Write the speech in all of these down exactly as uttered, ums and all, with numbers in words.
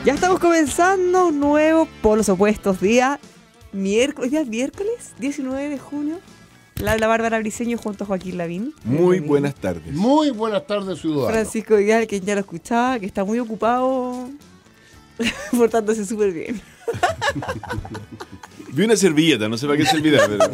Ya estamos comenzando un nuevo Polos Opuestos, día miércoles, día miércoles, diecinueve de junio. La habla Bárbara Briceño junto a Joaquín Lavín. Muy buenas tardes. Muy buenas tardes, ciudadano. Francisco Vidal, que ya lo escuchaba, que está muy ocupado, portándose súper bien. Vi una servilleta, no sé para qué servirá, pero...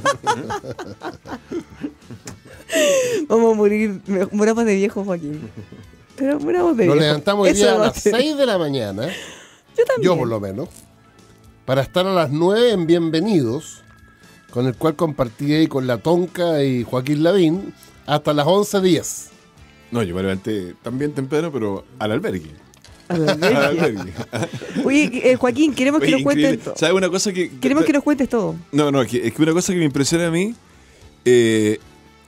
Vamos a morir, moramos de viejo, Joaquín. Pero moramos de Nos viejo. levantamos hoy Eso día a va a las ser. seis de la mañana, Yo también. yo por lo menos, para estar a las nueve en Bienvenidos, con el cual compartí ahí con La Tonca y Joaquín Lavín, hasta las once diez. No, yo me levanté también temprano, pero al albergue. Al albergue. Al albergue. Oye, eh, Joaquín, queremos que Oye, nos cuentes increíble. todo. ¿Sabes una cosa que...? Queremos que nos cuentes todo. No, no, es que, es que una cosa que me impresiona a mí, eh,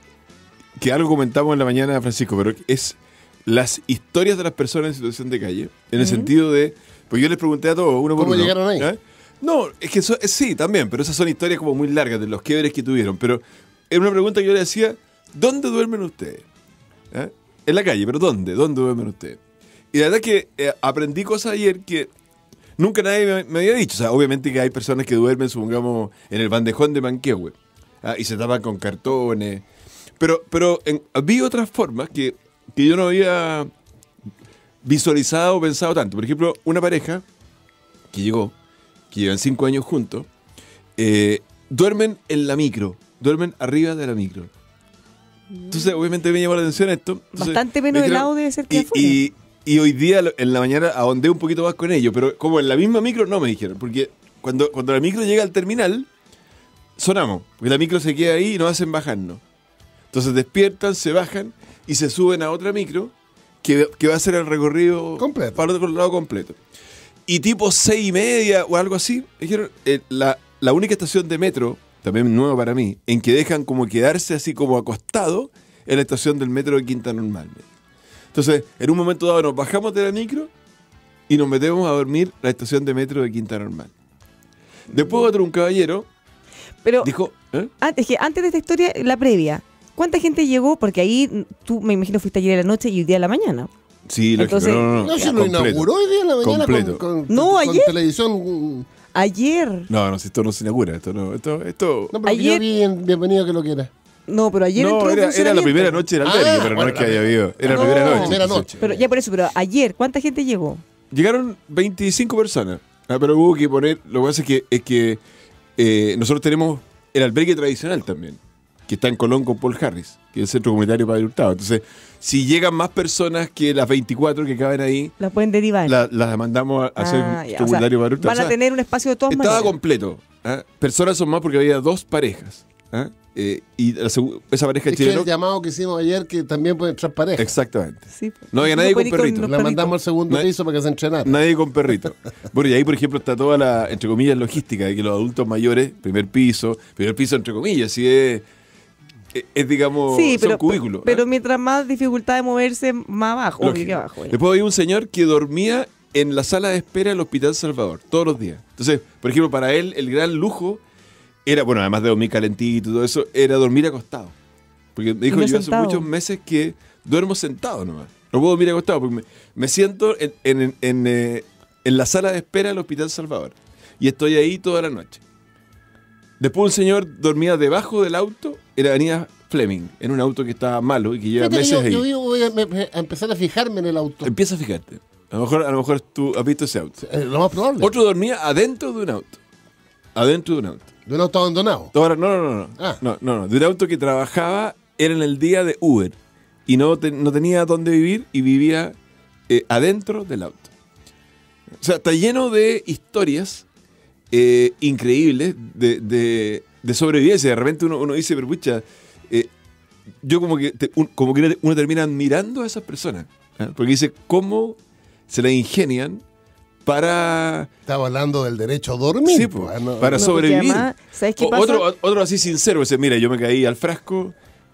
que algo comentamos en la mañana, Francisco, pero es las historias de las personas en situación de calle, en el Ujú. sentido de... Pues yo les pregunté a todos, uno por ¿Cómo uno. llegaron ahí? ¿eh? No, es que eso, eh, sí, también, pero esas son historias como muy largas de los quiebres que tuvieron. Pero era una pregunta que yo le decía, ¿dónde duermen ustedes? ¿Eh? En la calle, pero ¿dónde? ¿Dónde duermen ustedes? Y la verdad es que eh, aprendí cosas ayer que nunca nadie me, me había dicho. O sea, obviamente que hay personas que duermen, supongamos, en el bandejón de Manquehue, ¿ah? Y se tapan con cartones. Pero, pero en, vi otras formas que, que yo no había visualizado o pensado tanto. Por ejemplo, una pareja que llegó, que llevan cinco años juntos, eh, duermen en la micro, duermen arriba de la micro. Entonces, obviamente me llamó la atención esto. Entonces, Bastante me menos dijeron- helado debe ser que y, afuera. y, y hoy día, en la mañana, ahondé un poquito más con ellos, pero como en la misma micro, no me dijeron, porque cuando, cuando la micro llega al terminal, sonamos, porque la micro se queda ahí y nos hacen bajarnos. Entonces despiertan, se bajan y se suben a otra micro que, que va a hacer el recorrido Completo. para el otro lado completo. Y tipo seis y media o algo así, dijeron, eh, la, la única estación de metro, también nueva para mí, en que dejan como quedarse así como acostado, es la estación del metro de Quinta Normal. Entonces, en un momento dado nos bajamos de la micro y nos metemos a dormir la estación de metro de Quinta Normal. Después otro, un caballero, Pero dijo... ¿eh? antes, que antes de esta historia, la previa. ¿Cuánta gente llegó? Porque ahí tú, me imagino, fuiste ayer en la noche y hoy día en la mañana. Sí, lógico, Entonces- no, no, no. No, si lo completo. inauguró hoy día en la mañana Completo. con, con- No, con ayer. televisión. Ayer. No, no, si esto no se inaugura, esto no, esto, esto... No, pero Ayer- yo vi en Bienvenido que lo quiera. No, pero ayer entró No, en era, era la funcionamiento. primera noche del albergue, Ah, pero no bueno, es que haya habido. Era No, la primera noche. primera entonces. noche. Pero ya por eso, pero ayer, ¿cuánta gente llegó? Llegaron veinticinco personas, ah, pero hubo que poner, lo que pasa es que, es que eh, nosotros tenemos el albergue tradicional también, que está en Colón con Paul Harris, que es el centro comunitario Padre Hurtado. Entonces, si llegan más personas que las veinticuatro que caben ahí, La pueden derivar. la- las mandamos a hacer Ah, un ya, o sea, comunitario Padre Hurtado. van O a sea, tener un espacio de todas estaba maneras. completo. ¿ah? Personas son más porque había dos parejas. ¿ah? Eh, y la segu- esa pareja Es que chilena... el llamado que hicimos ayer que también pueden entrar parejas. Exactamente. Sí, pues. No había No nadie pueden con ir perrito. los La mandamos al segundo No- piso para que se entrenara. Nadie con perrito. Bueno, y ahí, por ejemplo, está toda la, entre comillas, logística de que los adultos mayores, primer piso, primer piso, entre comillas, si es, es, es, digamos, Sí, son pero, cubículos. pero ¿eh? mientras más dificultad de moverse, más abajo. Obvio Lógico. que abajo. ya. Después había un señor que dormía en la sala de espera del Hospital Salvador, todos los días. Entonces, por ejemplo, para él, el gran lujo era, bueno, además de dormir calentito y todo eso, era dormir acostado. Porque me dijo, no yo hace sentado. muchos meses que duermo sentado nomás. No puedo dormir acostado porque me, me siento en, en, en, eh, en la sala de espera del Hospital Salvador. Y estoy ahí toda la noche. Después un señor dormía debajo del auto en la avenida Fleming, en un auto que estaba malo y que lleva Fíjate que meses yo, ahí. yo vivo- voy a, me- a empezar a fijarme en el auto. Empieza a fijarte. A lo mejor, a lo mejor tú has visto ese auto. Eh, lo más probable. Otro dormía adentro de un auto. Adentro de un auto. De un auto abandonado. Ahora, no, no, no, no. Ah. No, no, no. De un auto que trabajaba, era en el día de Uber. Y no, te- no tenía dónde vivir y vivía eh, adentro del auto. O sea, está lleno de historias eh, increíbles de, de, de sobrevivencia. De repente uno, uno dice, pero pucha, eh, yo como que, te- un- como que uno termina admirando a esas personas. ¿eh? Porque dice, ¿cómo se las ingenian para... Estaba hablando del derecho a dormir. Sí, pues, po, ah, no- para No, porque sobrevivir. además, ¿sabes qué O- pasa? Otro, otro así sincero, dice, mira, yo me caí al frasco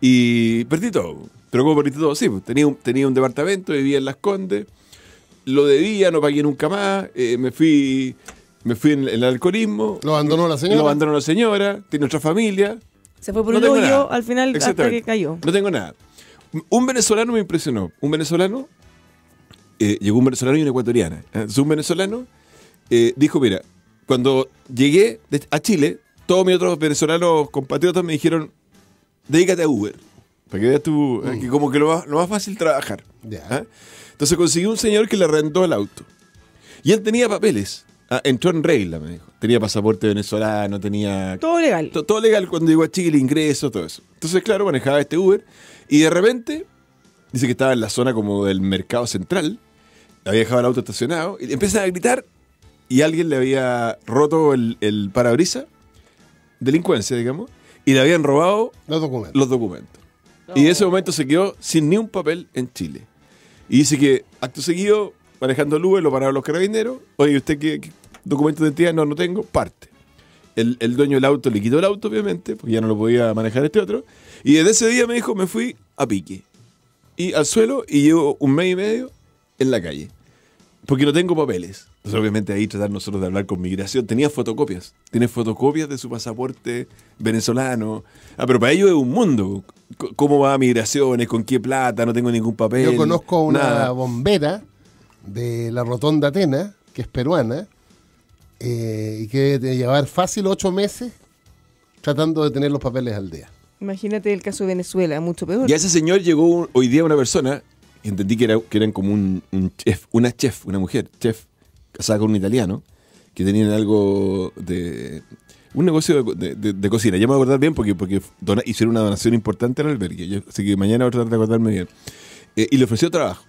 y perdí todo. Pero ¿cómo perdí todo? Sí, pues, tenía un, tenía un departamento, vivía en Las Condes, lo debía, no pagué nunca más, eh, me fui me fui en, en el alcoholismo. Lo abandonó la señora. Lo abandonó la señora, tiene otra familia. Se fue por No un tengo hoyo nada. al final hasta Exactamente. que cayó. No tengo nada. Un venezolano me impresionó. Un venezolano, eh, llegó un venezolano y una ecuatoriana. Entonces, un venezolano eh, dijo, mira, cuando llegué de- a Chile, todos mis otros venezolanos compatriotas me dijeron, dedícate a Uber, para que veas tú, eh, que como que lo más, lo más fácil trabajar. Ya. ¿Ah? Entonces conseguí un señor que le arrendó el auto. Y él tenía papeles. Ah, entró en regla, me dijo. Tenía pasaporte venezolano, tenía... Todo legal. To- Todo legal cuando llegó a Chile, ingreso, todo eso. Entonces, claro, manejaba este Uber y de repente dice que estaba en la zona como del mercado central, había dejado el auto estacionado y empiezan a gritar y alguien le había roto el, el parabrisas, delincuencia, digamos, y le habían robado Los documentos. los documentos. Y en ese momento se quedó sin ni un papel en Chile. Y dice que acto seguido, manejando el Uber, lo pararon los carabineros. Oye, ¿usted qué, qué documento de identidad? No, no tengo. Parte. El, el dueño del auto le quitó el auto, obviamente, porque ya no lo podía manejar este otro. Y desde ese día me dijo, me fui a pique. Y al suelo, y llevo un mes y medio en la calle. Porque no tengo papeles. Entonces, obviamente, ahí tratar nosotros de hablar con migración. Tenía fotocopias. Tiene fotocopias de su pasaporte venezolano. Ah, pero para ellos es un mundo. C- ¿Cómo va a migraciones? ¿Con qué plata? No tengo ningún papel. Yo conozco a una nada. bombera de la Rotonda Atena, que es peruana, eh, y que debe de llevar fácil ocho meses tratando de tener los papeles al día. Imagínate el caso de Venezuela, mucho peor. Y a ese señor llegó un- hoy día una persona, y entendí que, era, que eran como un, un chef, una chef, una mujer, chef, casada con un italiano, que tenían algo de... un negocio de, de- de- de cocina. Ya me voy a acordar bien porque, porque dona- hicieron una donación importante al albergue. Yo- así que mañana voy a tratar de acordarme bien. Eh, y le ofreció trabajo.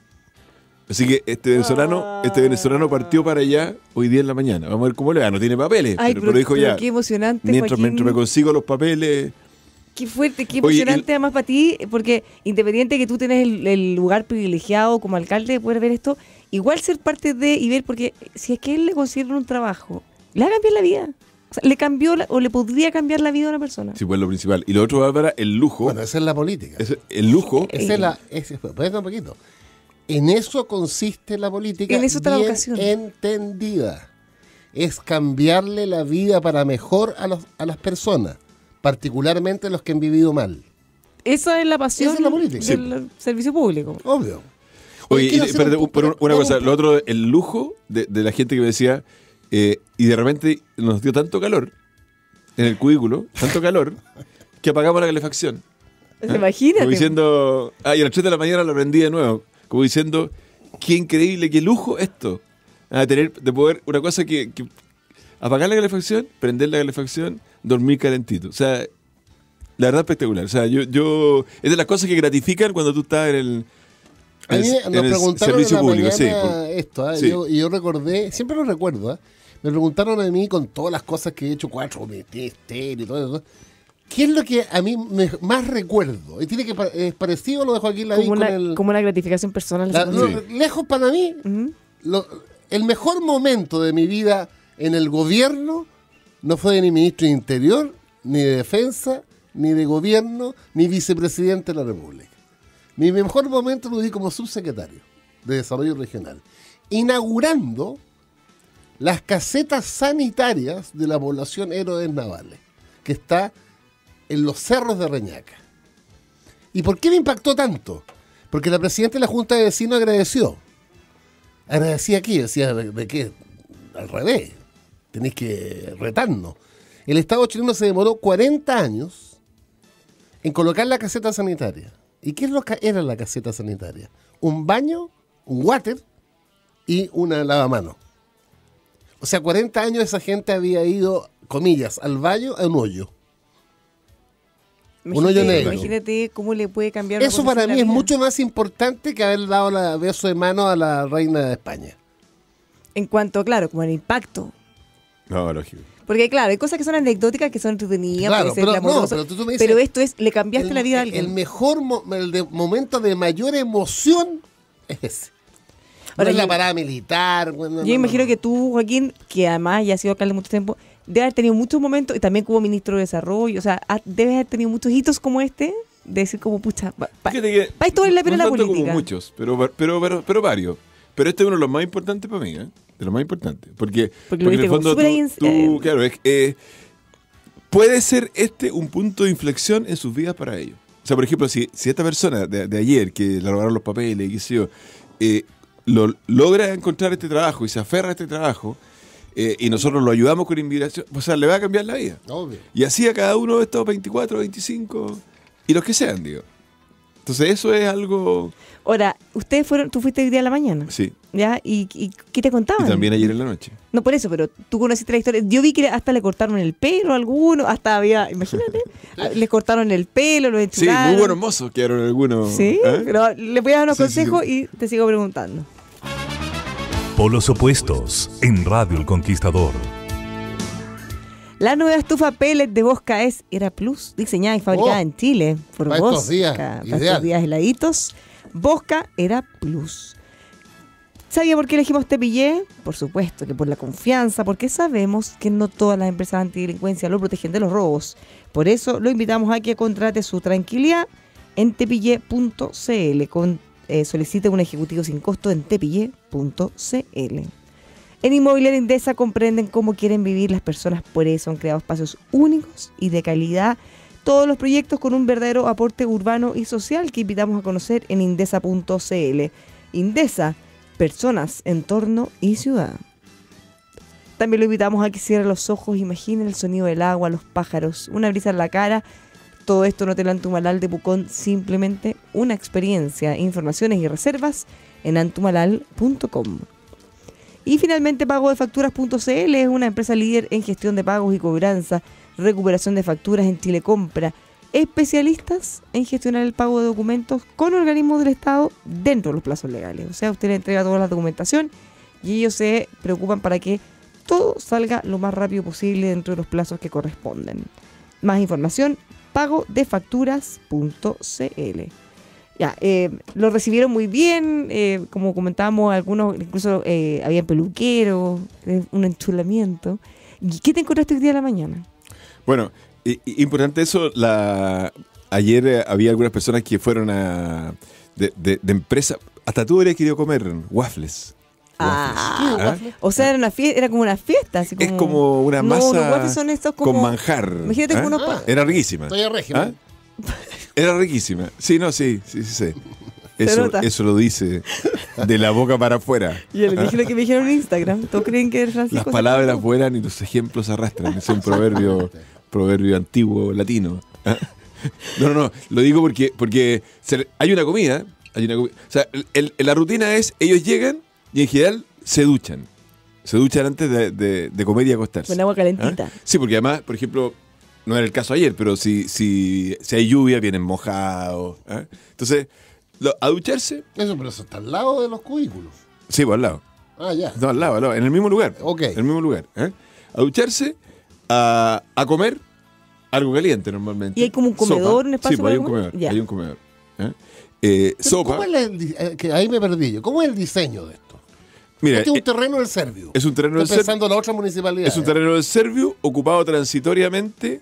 Así que este venezolano, este venezolano partió para allá hoy día en la mañana. Vamos a ver cómo le va. No tiene papeles, Ay, pero, pero, pero dijo pero ya. qué emocionante, Mientras, Joaquín. mientras me consigo los papeles. Qué fuerte, qué Oye, emocionante además para ti, porque independiente que tú tenés el, el lugar privilegiado como alcalde de poder ver esto, igual ser parte de y ver, porque si es que él le consiguieron un trabajo, le va a cambiar la vida. O sea, le cambió la- o le podría cambiar la vida a una persona. Sí, pues lo principal. Y lo otro, Bárbara, el lujo. Bueno, esa es la política. es- el lujo. Esa es la. Es, espérate un poquito. En eso consiste la política. En eso está la bien vocación. entendida. Es cambiarle la vida para mejor a, los, a las personas, particularmente los que han vivido mal. Esa es la pasión Esa es la política. del servicio público. Obvio. Oye, y, quiero hacer espérate, un- un- pero una un- cosa, lo otro, el lujo de, de la gente que me decía, eh, y de repente nos dio tanto calor en el cubículo, tanto calor, que apagamos la calefacción. Imagínate. Como diciendo, ah, y a las tres de la mañana lo prendí de nuevo, como diciendo, qué increíble, qué lujo esto. Ah, tener, de poder, una cosa que, que apagar la calefacción, prender la calefacción, dormir calentito. O sea, la verdad espectacular. O sea, yo, yo, es de las cosas que gratifican cuando tú estás en el, A en mí el- nos en el preguntaron servicio en la público. Sí, mañana por- esto, ¿ah? sí. y yo, y yo recordé, siempre lo recuerdo, ¿ah? me preguntaron a mí con todas las cosas que he hecho, cuatro, estéreo y todo eso, ¿qué es lo que a mí me- más recuerdo? Y tiene que pa- es parecido a lo de Joaquín Lavín como, con una, el... como una gratificación personal. la- esa lo- cosa. Lejos para mí, Ujú. lo- el mejor momento de mi vida en el gobierno no fue de ni ministro de Interior, ni de Defensa, ni de Gobierno, ni vicepresidente de la República. Mi mejor momento lo di como subsecretario de Desarrollo Regional, inaugurando las casetas sanitarias de la población Héroes Navales, que está en los cerros de Reñaca. ¿Y por qué me impactó tanto? Porque la presidenta de la Junta de Vecinos agradeció. Agradecía aquí, decía, ¿de, de qué? Al revés, tenéis que retarnos. El Estado chileno se demoró cuarenta años en colocar la caseta sanitaria. ¿Y qué es lo que era la caseta sanitaria? Un baño, un water y una lavamano. O sea, cuarenta años esa gente había ido, comillas, al baño, a un hoyo. Un hoyo Imagínate, negro. imagínate cómo le puede cambiar una Eso cosa para así la mí es vida. mucho más importante que haber dado la beso de mano a la reina de España. En cuanto, claro, como el impacto. No, lógico. Porque claro, hay cosas que son anecdóticas, que son entretenidas, Claro, puede ser pero glamoroso, no, pero tú- tú me dices, pero esto es, le cambiaste el, la vida a el alguien. mejor mo- el de- momento de mayor emoción es ese. No Ahora, es la yo- parada militar. bueno, no, Yo no, imagino no. que tú, Joaquín, que además ya has sido alcalde mucho tiempo, debes haber tenido muchos momentos, y también como ministro de Desarrollo, o sea, ha- debes haber tenido muchos hitos como este, de decir como, pucha, pa, pa- Fíjate que pa esto vale la pena no la tanto política. como muchos, pero, pero, pero, pero varios. Pero este es uno de los más importantes para mí, ¿eh? De los más importantes. Porque, Porque lo en viste el como fondo súper ahí en- tú, tú, eh. claro, es, eh, puede ser este un punto de inflexión en sus vidas para ellos. O sea, por ejemplo, si, si esta persona de, de ayer, que le robaron los papeles, qué sé yo, eh, lo, logra encontrar este trabajo y se aferra a este trabajo, eh, y nosotros lo ayudamos con inmigración, o sea, le va a cambiar la vida. Obvio. Y así a cada uno de estos veinticuatro, veinticinco y los que sean, digo. Entonces eso es algo... Ahora, ustedes fueron, tú fuiste hoy día a la mañana, Sí. ¿ya? ¿Y, y qué te contaban? Y también ayer en la noche. No por eso, pero tú conociste la historia. Yo vi que hasta le cortaron el pelo a algunos, hasta había, imagínate, les cortaron el pelo, lo Sí, enchularon. muy buenos mozos quedaron algunos. Sí, ¿eh? pero le voy a dar unos Sí, sí, consejos sí. y te sigo preguntando. Polos opuestos en Radio El Conquistador. La nueva estufa pellet de Bosca es Era Plus, diseñada y fabricada Oh, en Chile por para Bosca. estos días, para ideal. estos días heladitos. Bosca Era Plus. ¿Sabía por qué elegimos Tepillé? Por supuesto que por la confianza, porque sabemos que no todas las empresas antidelincuencia lo protegen de los robos. Por eso lo invitamos a que contrate su tranquilidad en tepillé punto cl. Con, eh, solicite un ejecutivo sin costo en tepillé punto cl. En Inmobiliaria Indesa comprenden cómo quieren vivir las personas, por eso han creado espacios únicos y de calidad. Todos los proyectos con un verdadero aporte urbano y social que invitamos a conocer en indesa punto cl. Indesa, personas, entorno y ciudad. También lo invitamos a que cierre los ojos, imagine el sonido del agua, los pájaros, una brisa en la cara. Todo esto en Hotel Antumalal de Pucón, simplemente una experiencia. Informaciones y reservas en antumalal punto com. Y finalmente pago de facturas punto cl es una empresa líder en gestión de pagos y cobranza, recuperación de facturas en Chile Compra, especialistas en gestionar el pago de documentos con organismos del Estado dentro de los plazos legales. O sea, usted le entrega toda la documentación y ellos se preocupan para que todo salga lo más rápido posible dentro de los plazos que corresponden. Más información, pago de facturas punto cl. Ya, eh, lo recibieron muy bien, eh, como comentábamos, algunos incluso eh, habían peluqueros, eh, un enchulamiento. ¿Y qué te encontraste hoy día de la mañana? Bueno, i- i- importante eso, la ayer eh, había algunas personas que fueron a de, de, de empresa, hasta tú habrías querido comer waffles. Ah, ¿Ah? o sea, era, una fie- era como una fiesta. Así como, Es como una No, masa los waffles son estos como... con manjar. Imagínate ¿ah? como unos... pa- Era riquísima. Estoy a régimen. ¿Ah? Era riquísima. Sí, no, sí, sí, sí. sí. Eso, nota. eso lo dice de la boca para afuera. Y el dije lo que me dijeron en Instagram. ¿Todos creen que Francisco... Las se palabras equivocó? vuelan y los ejemplos arrastran. Es un proverbio, proverbio antiguo latino. ¿Ah? No, no, no. Lo digo porque, porque se- hay una comida. Hay una comi- o sea, el- el- la rutina es, ellos llegan y en general se duchan. Se duchan antes de, de- de comer y acostarse. Con agua calentita. ¿Ah? Sí, porque además, por ejemplo, no era el caso ayer, pero si, si, si hay lluvia, vienen mojados. ¿ah? Entonces, lo- a ducharse, Eso, pero eso está al lado de los cubículos. sí, pues al lado. Ah, ya. No, al lado, al lado, en el mismo lugar. Ok. En el mismo lugar. ¿eh? A ducharse, a, a comer algo caliente normalmente. ¿Y hay como un comedor, Sopa. un espacio Sí, pues hay un para comer? comedor. Ya. Hay un comedor. ¿eh? Eh, Pero sopa. ¿cómo es el di- eh, que ahí me perdí yo. ¿Cómo es el diseño de esto? Mira, Este es un eh, terreno del Servio. es un terreno del Estoy Servio. pensando en la otra municipalidad. Es un terreno del Servio ocupado transitoriamente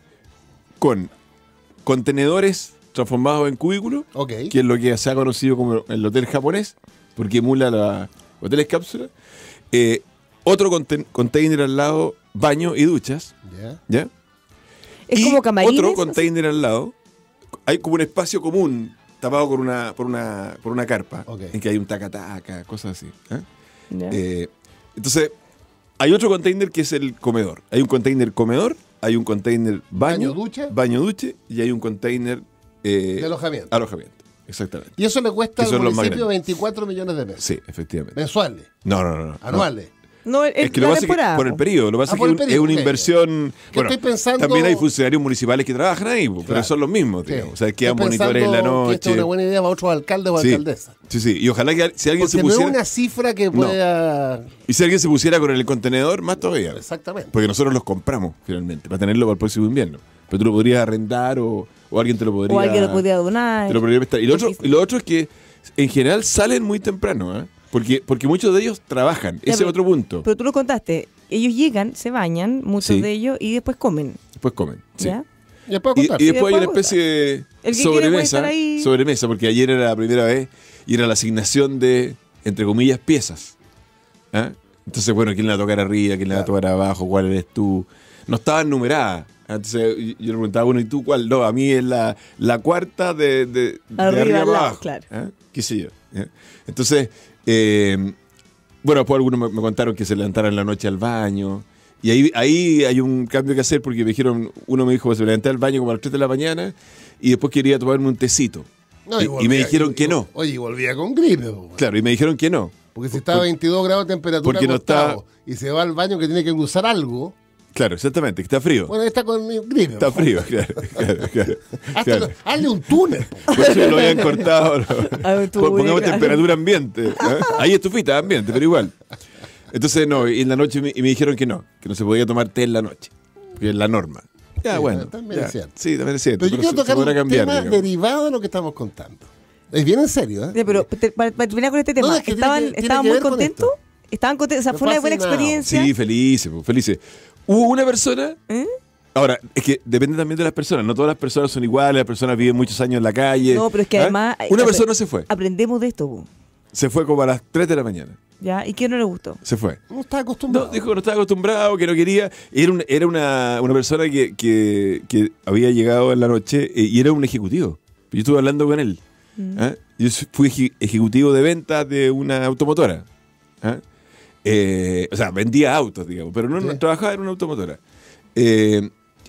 con contenedores transformados en cubículos, Ok. que es lo que se ha conocido como el hotel japonés, porque emula los hoteles cápsula. Eh, otro conten- container al lado, baño y duchas, Ya. ¿ya? Es Y como camarines. otro así. container al lado, hay como un espacio común tapado por una, por una, por una carpa, Ok. en que hay un taca-taca, cosas así. ¿eh? Ya. Eh, entonces, hay otro container que es el comedor. Hay un container comedor, hay un container baño, Baño, ducha. baño, duche, y hay un container eh, De alojamiento. alojamiento. Exactamente. Y eso le cuesta Que al son los más municipio grandes. veinticuatro millones de pesos. Sí, efectivamente. Mensuales, No, no, no. no. anuales. No, el- Es que la lo que pasa es que temporada, por el po. periodo, lo que pasa Ah, es por que el un- es periodo, una ok. inversión. Que estoy pensando- También hay funcionarios municipales que trabajan ahí, po, pero Claro. son los mismos, Sí. digamos. O sea, quedan Estoy monitores en la pensando que esto es noche. una buena idea para otros alcaldes o Sí. alcaldesas. Sí, sí. Y ojalá que si alguien Porque se no es pusiera. una cifra que pueda... Y si alguien se pusiera con el contenedor, más todavía. Exactamente. Porque nosotros los compramos, finalmente, para tenerlo para el próximo invierno. Pero tú lo podrías arrendar o, o alguien te lo podría... O alguien lo podría donar. te lo podría prestar. Y lo, otro, y lo otro es que, en general, salen muy temprano, ¿eh? Porque, porque muchos de ellos trabajan. Ya, Ese es pero- otro punto. Pero tú lo contaste. Ellos llegan, se bañan, muchos Sí. de ellos, y después comen. Después comen. Sí. ¿Ya? Y después Y, contar. y después hay una después especie de El que quiere puede sobremesa, estar ahí. sobremesa, porque ayer era la primera vez y era la asignación de, entre comillas, piezas. ¿Ah? Entonces, bueno, ¿quién la va a tocar arriba? ¿Quién la va a tocar abajo? ¿Cuál eres tú? No estaban numeradas. Entonces yo yo le preguntaba, bueno, ¿y tú cuál? No, a mí es la, la cuarta de, de, de Arriba, arriba al lado, abajo. claro. ¿Ah? ¿Qué sé yo? ¿Ah? Entonces, eh, bueno, después algunos me, me contaron que se levantaran en la noche al baño. Y ahí, ahí hay un cambio que hacer porque me dijeron, uno me dijo que se levantaba al baño como a las tres de la mañana y después quería tomarme un tecito. No, y, volvía, y me dijeron y, que no. Oye, y volvía con gripe. Po. Claro, y me dijeron que no. Porque si está a veintidós grados de temperatura porque no acostado está- y se va al baño que tiene que cruzar algo, Claro, exactamente, que está frío. bueno, está con gripe. Está po. frío, claro. claro, claro, Hazte- claro. Hazle un túnel. Po. Por eso lo habían cortado. ¿no? Ah, un túnel, Pongamos claro. temperatura ambiente. ¿eh? Ahí estufita ambiente, pero igual. Entonces, no, y en la noche me, y me dijeron que no, que no se podía tomar té en la noche. Porque es la norma. Ya, Sí, bueno. también ya. es cierto. Sí, también es cierto. Pero yo pero quiero se- se tocar podrá un cambiar, tema digamos. derivado de lo que estamos contando. Es bien en serio, ¿eh? Ya, pero te- para, para terminar con este tema, No, es que tiene ¿estaban, que- tiene estaban que muy ver con contentos? esto. ¿Estaban contentos? O sea, Me fue una buena fascinado. experiencia. Sí, felices, pues, felices. Hubo una persona. ¿Eh? Ahora, es que depende también de las personas. No todas las personas son iguales. Las personas viven muchos años en la calle. No, pero es que ¿Ah? además... Una apre- persona se fue. Aprendemos de esto, po. Se fue como a las tres de la mañana. ¿Ya? ¿Y qué no le gustó? Se fue. No está No, acostumbrado. dijo que no estaba acostumbrado, que no quería. Era, un- era una, una persona que, que, que había llegado en la noche eh, y era un ejecutivo. Yo estuve hablando con él. ¿Ah? Yo fui eje- ejecutivo de ventas de una automotora. ¿Ah? Eh, o sea, vendía autos, digamos, pero no, no Sí. trabajaba en una automotora. Eh,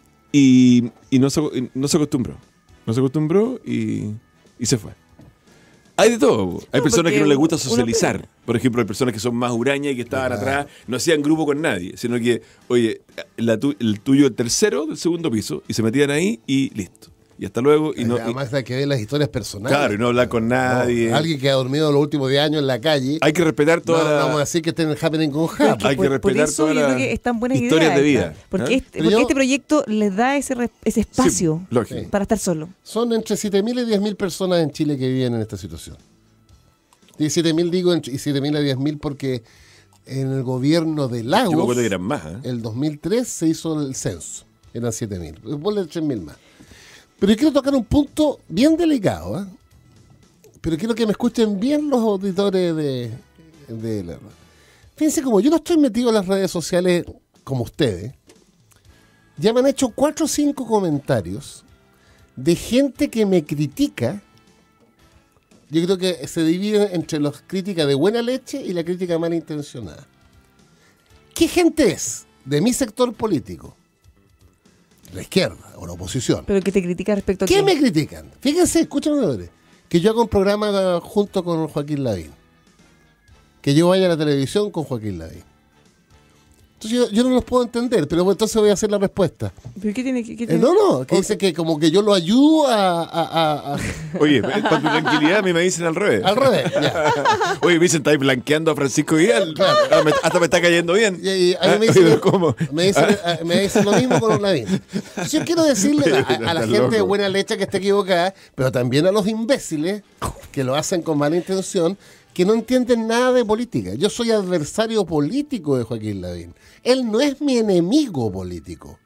y y no, se, y no se acostumbró. No se acostumbró y, y se fue. Hay de todo. Hay No, personas que porque no les gusta uno socializar. aprende. Por ejemplo, hay personas que son más hurañas y que estaban Claro. atrás, no hacían grupo con nadie, sino que, oye, la tu- el tuyo el tercero del segundo piso y se metían ahí y listo. Y hasta luego. Y no, y- Además hay que ver las historias personales. claro, y no hablar con nadie. No, alguien que ha dormido los últimos diez años en la calle. Hay que respetar No, toda no la... vamos a decir que estén happening con Pero Hap. es Hay que por- respetar por eso todas yo creo las que están buenas historias ideas de estas. vida. Porque, ¿eh? este, Pero porque yo- este proyecto les da ese, re- ese espacio Sí, lógico. Sí. para estar solo. Son entre siete mil y diez mil personas en Chile que viven en esta situación. diecisiete mil digo entre- y siete mil a diez mil porque en el gobierno de Yo me Lagos, acuerdo que eran más. ¿eh? el dos mil tres se hizo el censo. Eran siete mil. Ponle tres mil más. Pero yo quiero tocar un punto bien delicado. ¿eh? Pero quiero que me escuchen bien los auditores de, de la... Fíjense, como yo no estoy metido en las redes sociales como ustedes, ya me han hecho cuatro o cinco comentarios de gente que me critica. Yo creo que se divide entre las críticas de buena leche y la crítica malintencionada. ¿Qué gente es de mi sector político? La izquierda o la oposición. Pero que te critica respecto a ¿Qué qué. me critican? Fíjense, escúchame, señores, que yo hago un programa junto con Joaquín Lavín. Que yo vaya a la televisión con Joaquín Lavín. Entonces yo, yo no los puedo entender, pero entonces voy a hacer la respuesta. ¿Pero qué tiene que qué Eh, tiene? no, no, que dice que como que yo lo ayudo a... a- a- a- Oye, para tu tranquilidad, a mí me dicen al revés. al revés. Ya. Oye, me dicen, estáis blanqueando a Francisco Vidal. Ah, me- Hasta me está cayendo bien. Y, y a Ah, mí me dicen, oye, ¿cómo? me dicen, a- me dicen lo mismo con Lavín. Entonces yo quiero decirle a, a la Está gente de loco. buena leche que está equivocada, pero también a los imbéciles que lo hacen con mala intención, que no entienden nada de política. Yo soy adversario político de Joaquín Lavín. Él no es mi enemigo político.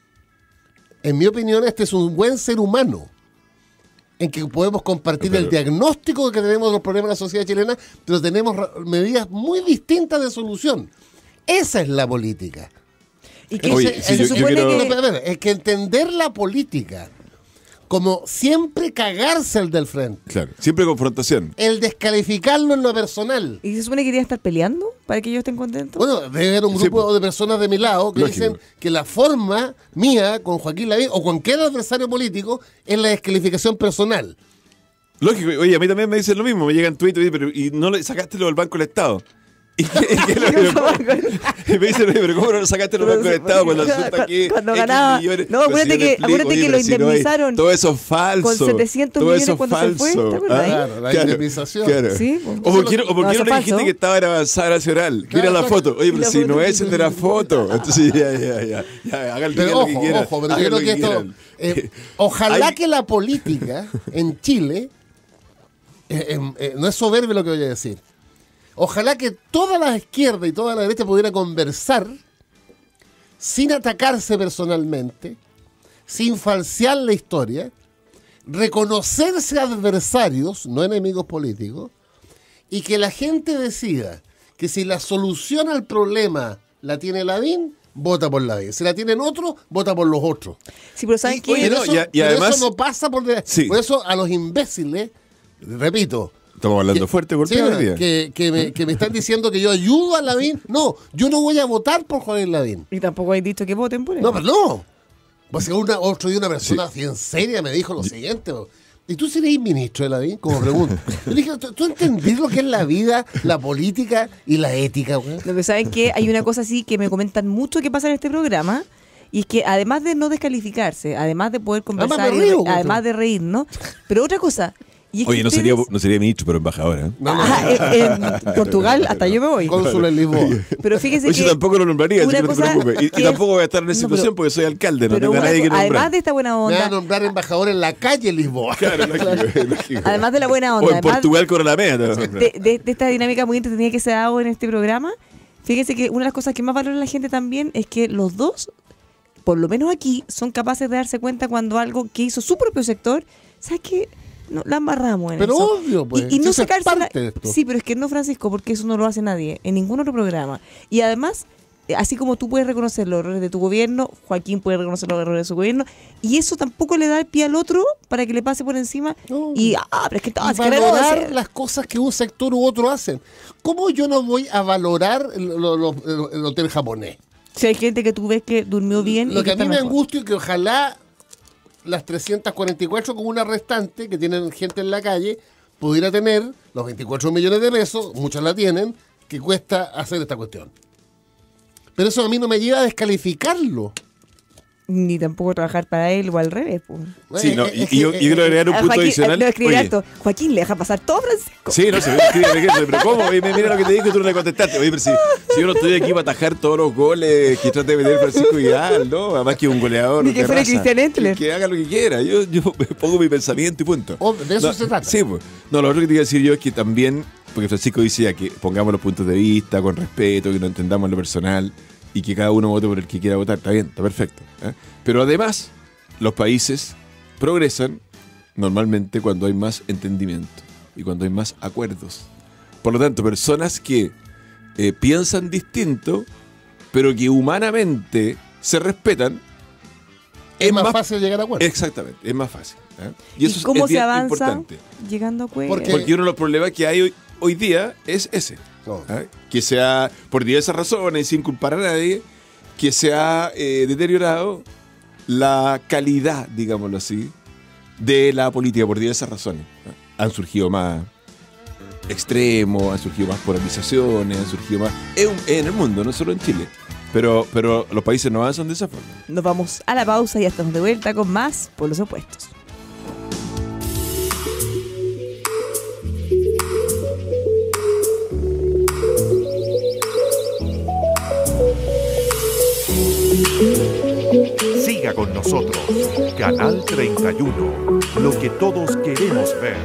En mi opinión, este es un buen ser humano en que podemos compartir Pero- el diagnóstico que tenemos de los problemas de la sociedad chilena, pero tenemos ra- medidas muy distintas de solución. Esa es la política. Y que Oye, se, sí, se yo- yo supone quiero- No, que... espera, espera, es que entender la política como siempre cagarse el del frente, Claro, siempre confrontación. el descalificarlo en lo personal. ¿Y se supone que querían estar peleando para que ellos estén contentos? Bueno, debe haber un Sí, grupo po. de personas de mi lado que Lógico. dicen que la forma mía con Joaquín Lavín o cualquier adversario político es la descalificación personal. Lógico, oye, a mí también me dicen lo mismo. Me llegan tweets y pero ¿y no le sacaste lo del Banco del Estado? ¿Y, qué- y qué- pero ¿cómo? Y me dicen, oye, pero ¿cómo no lo sacaste lo del Banco del Estado cuando resulta que Cuando X ganaba- millones? no, Pero acuérdate si yo que- le explico, acuérdate oye, que pero lo si no hay- indemnizaron todo eso es falso. con setecientos todo millones eso es cuando se fue, falso. ¿te acuerdas? Claro, la indemnización. Claro. Sí, po. O por qué no, o por No, qué eso no le es dijiste falso. que estaba en avanzada nacional. Mira Claro, la claro. foto. Oye, Y pero la si foto. no es el de la foto. Entonces ya, ya, ya. ya hagan, Pero digan lo que ojo, quieran. ojo, pero yo Hagan creo lo que esto, quieran. eh, ojalá Hay- que la política en Chile, eh, eh, eh, no es soberbio lo que voy a decir, ojalá que toda la izquierda y toda la derecha pudiera conversar sin atacarse personalmente, sin falsear la historia, reconocerse adversarios, no enemigos políticos, y que la gente decida que si la solución al problema la tiene Lavín, vota por Lavín. Si la tienen otros, vota por los otros. Sí, pero ¿saben Y, qué? oye, Oye, pero no, eso, y a- y pero además- eso no pasa por... de- Sí. Por eso a los imbéciles, repito, Estamos hablando que- fuerte, sí, golpeado hoy día. que, que, me, que me están diciendo que yo ayudo a Lavín. No, yo no voy a votar por Joaquín Lavín. Y tampoco hay dicho que voten por él. No, pero no. Pues una, otro día una persona así en seria me dijo lo siguiente. bo, ¿Y tú serías ministro de Lavín? Como pregunta. Yo le dije, ¿tú, tú entendís lo que es la vida, la política y la ética, güey? Lo que saben que hay una cosa así que me comentan mucho que pasa en este programa, y es que además de no descalificarse, además de poder conversar, Además me y río, re- además de reír, ¿no? Pero otra cosa. Y es Oye, que no sería, ustedes- no sería ministro, pero embajadora. ¿eh? No, no, Ah, eh, en Portugal hasta yo me voy. cónsul en Lisboa. Pero fíjese Oye, que yo tampoco lo nombraría, así una que no te cosa preocupes. Y, y que- tampoco voy a estar en esa No, situación pero- porque soy alcalde, no pero tengo a una nadie que co- nombrar. además de esta buena Me van a onda, nombrar embajador en la calle Lisboa. Claro, lógico, lógico. además de la buena O onda, en además Portugal con la media. te van a nombrar. de, de- de esta dinámica muy entretenida que se ha dado en este programa, fíjense que una de las cosas que más valora la gente también es que los dos, por lo menos aquí, son capaces de darse cuenta cuando algo que hizo su propio sector, ¿sabes qué? No, la embarramos en Pero eso. obvio, pues, Y, y si no eso es sacarse la- parte de esto. Sí, pero es que no, Francisco, porque eso no lo hace nadie, en ningún otro programa. Y además, eh, así como tú puedes reconocer los errores de tu gobierno, Joaquín puede reconocer los errores de su gobierno, y eso tampoco le da el pie al otro para que le pase por encima. No. Y, ah, pero es que Y todo es que valorar reconoce. las cosas que un sector u otro hacen. ¿Cómo yo no voy a valorar el, lo- lo- el- el hotel japonés? Si hay gente que tú ves que durmió bien. Lo y que a está mí me mejor. angustia es que ojalá las trescientas cuarenta y cuatro comunas restantes que tienen gente en la calle pudiera tener los veinticuatro millones de pesos, muchas la tienen, que cuesta hacer esta cuestión. Pero eso a mí no me lleva a descalificarlo. Ni tampoco trabajar para él o al revés. Pues. Sí, no, Eh, y, es y yo, que, y quiero eh, agregar un Ah, punto Joaquín, adicional. no, escribir Oye, harto. Joaquín, le deja pasar todo, Francisco. sí, no se ve escribir, pero ¿cómo? Oye, mira lo que te dijo y tú no le contestaste. Oye, pero si, si yo no estoy aquí para atajar todos los goles que trata de meter Francisco Vidal, ¿no? Además que es un goleador. Ni que de fuera raza. Christian Entler. Que, que haga lo que quiera. Yo, yo pongo mi pensamiento y punto. Oh, de eso No, se trata. Sí, pues. No, lo otro que te iba a decir yo es que también, porque Francisco dice ya que pongamos los puntos de vista con respeto, que no entendamos lo personal y que cada uno vote por el que quiera votar. Está bien, está perfecto. ¿eh? Pero además, los países progresan normalmente cuando hay más entendimiento y cuando hay más acuerdos. Por lo tanto, personas que eh, piensan distinto, pero que humanamente se respetan, Es más fácil llegar a acuerdos. Exactamente, es más fácil. ¿eh? ¿Y, eso es- cómo es se bien avanza importante. llegando a acuerdos? Porque- Porque uno de los problemas que hay hoy, hoy día es ese. No. ¿eh? Que se ha, por diversas razones, sin culpar a nadie, que se ha eh, deteriorado la calidad, digámoslo así, de la política por diversas razones. ¿eh? Han surgido más extremos, han surgido más polarizaciones, han surgido más en, en el mundo, no solo en Chile. Pero, pero los países no avanzan de esa forma. Nos vamos a la pausa y ya estamos de vuelta con más por los opuestos. Siga con nosotros. Canal treinta y uno. Lo que todos queremos ver.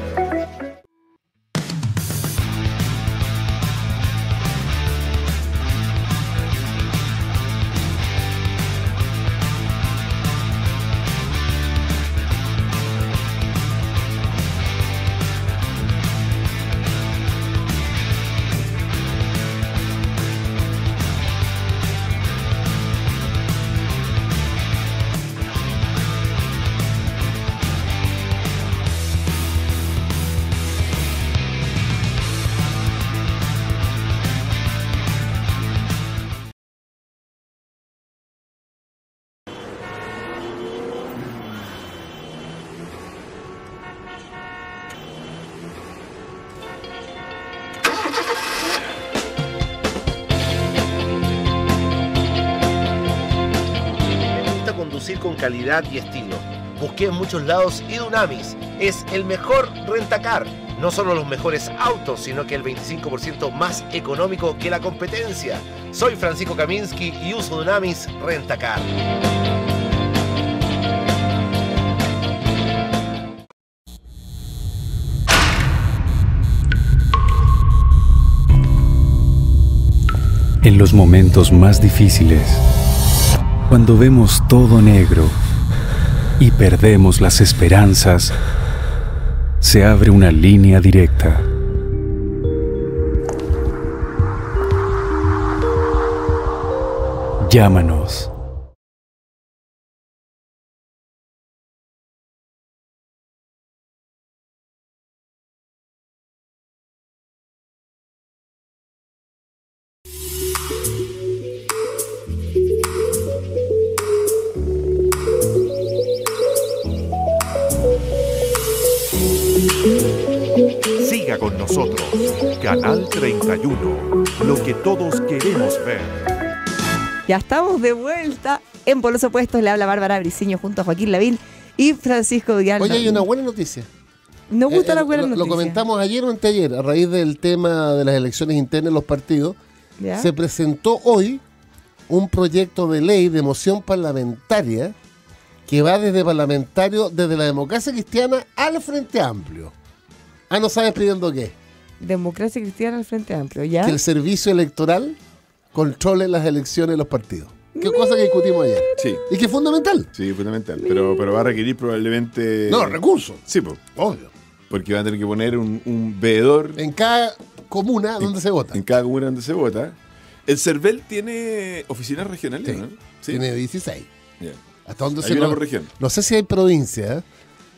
Me gusta conducir con calidad y estilo. Busqué en muchos lados y Dunamis es el mejor rentacar. No solo los mejores autos, sino que el veinticinco por ciento más económico que la competencia. Soy Francisco Kaminsky y uso Dunamis Rentacar. En los momentos más difíciles, cuando vemos todo negro y perdemos las esperanzas, se abre una línea directa. Llámanos Siga con nosotros. Canal treinta y uno, lo que todos queremos ver. Ya estamos de vuelta en Polos Opuestos. Le habla Bárbara Briceño junto a Joaquín Lavín y Francisco Vidal. Oye, hay una buena noticia. Nos gusta Eh, la eh, buena lo, noticia. lo comentamos ayer o anteayer, a raíz del tema de las elecciones internas en los partidos. ¿Ya? Se presentó hoy un proyecto de ley de moción parlamentaria que va desde parlamentario, desde la democracia cristiana al Frente Amplio. Ah, ¿no sabes pidiendo qué? Democracia Cristiana al Frente Amplio, ¿ya? Que el servicio electoral controle las elecciones de los partidos. Qué cosa que discutimos ayer. Sí, Y que es fundamental. sí, fundamental. Pero, pero va a requerir probablemente... No, recursos. Sí, po, Obvio. porque van a tener que poner un, un veedor En cada comuna donde se vota. en cada comuna donde se vota. El CERVEL tiene oficinas regionales, Sí. ¿no? Sí. Tiene dieciséis. Ya. Hasta donde Hay se una no, por región. no sé si hay provincia. ¿eh?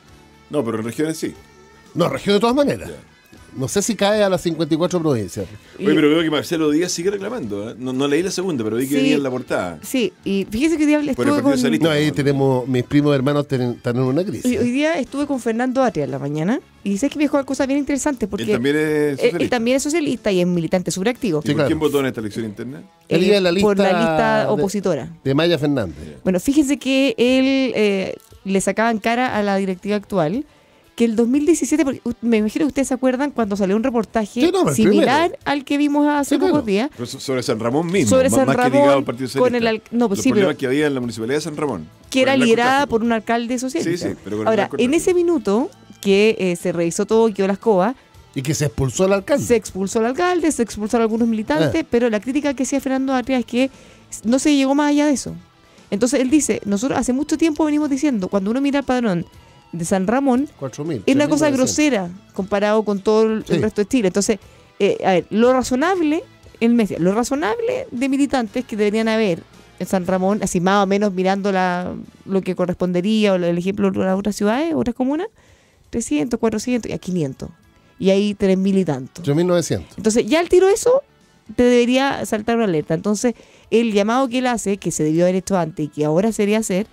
No, pero en regiones sí. No, región de todas maneras. Ya. No sé si cae a las cincuenta y cuatro provincias. Y- Oye, pero veo que Marcelo Díaz sigue reclamando. ¿eh? No, no leí la segunda, pero vi que Sí. venía en la portada. Sí, y fíjese que hoy día Por el estuve Partido con... Socialista. No, ahí tenemos, mis primos hermanos ten- están en una crisis. Hoy, hoy día estuve con Fernando Atria en la mañana y sé que me dijo cosas bien interesantes porque Él también es él- socialista. él también es socialista y es militante sobreactivo. ¿Y Sí, por claro. quién votó en esta elección interna? Él Eh, iba en la por la lista lista de- opositora. De Maya Fernández. Bueno, fíjense que él eh, le sacaban cara a la directiva actual que el dos mil diecisiete, porque u- me imagino que ustedes se acuerdan cuando salió un reportaje Sí, no, el similar primero. al que vimos hace Sí, claro. pocos días. Pero so- sobre San Ramón mismo. Sobre más- San más que Ramón, ligado al Partido con Socialista. el al- no, pues Los sí, problemas pero- que había en la Municipalidad de San Ramón. que Por era el liderada narcotráfico. por un alcalde socialista. Sí, sí, pero con el Ahora, en narcotráfico. ese minuto que eh, se revisó todo y quedó la escoba, Y que se expulsó al alcalde. se expulsó al alcalde, se expulsaron algunos militantes, Ah. pero la crítica que hacía Fernando Atria es que no se llegó más allá de eso. Entonces él dice, nosotros hace mucho tiempo venimos diciendo, cuando uno mira el padrón de San Ramón, cuatro mil. es una cosa tres mil novecientos. grosera comparado con todo el, Sí. el resto de Chile. Entonces, eh, a ver, lo razonable, él me decía, lo razonable de militantes que deberían haber en San Ramón, así más o menos mirando la, lo que correspondería, o el ejemplo de las otras ciudades, otras comunas, trescientos, cuatrocientos y a quinientos. Y ahí tres mil y tanto. tres mil novecientos. Entonces, ya al tiro eso, te debería saltar una alerta. Entonces, el llamado que él hace, que se debió haber hecho antes y que ahora sería hacer,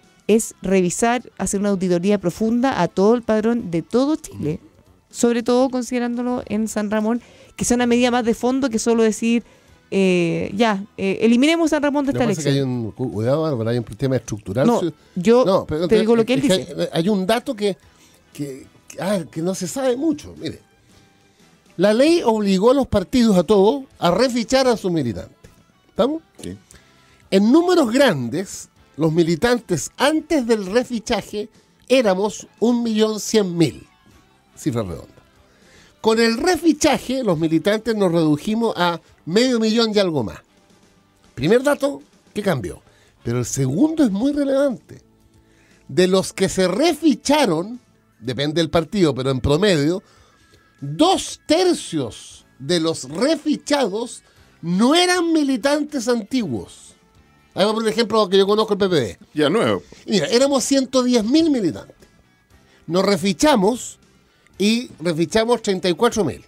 es revisar, hacer una auditoría profunda a todo el padrón de todo Chile. Sobre todo considerándolo en San Ramón, que sea una medida más de fondo que solo decir, eh, ya, eh, eliminemos San Ramón de Lo esta que pasa es que hay elección. un, cu- cuidado, Bárbara, hay un tema estructural. No, Sí. yo No, pero te digo lo que él es que dice. Hay, hay un dato que, que, que, a ver, que no se sabe mucho. Mire, la ley obligó a los partidos, a todos, a refichar a sus militantes. ¿Estamos? Sí. En números grandes, los militantes antes del refichaje éramos un millón cien mil. Cifra redonda. Con el refichaje, los militantes nos redujimos a medio millón y algo más. Primer dato, que cambió. Pero el segundo es muy relevante. De los que se reficharon, depende del partido, pero en promedio, dos tercios de los refichados no eran militantes antiguos. Ahí va por ejemplo que yo conozco el P P D. Ya, nuevo. Y mira, éramos ciento diez mil militantes. Nos refichamos y refichamos treinta y cuatro mil.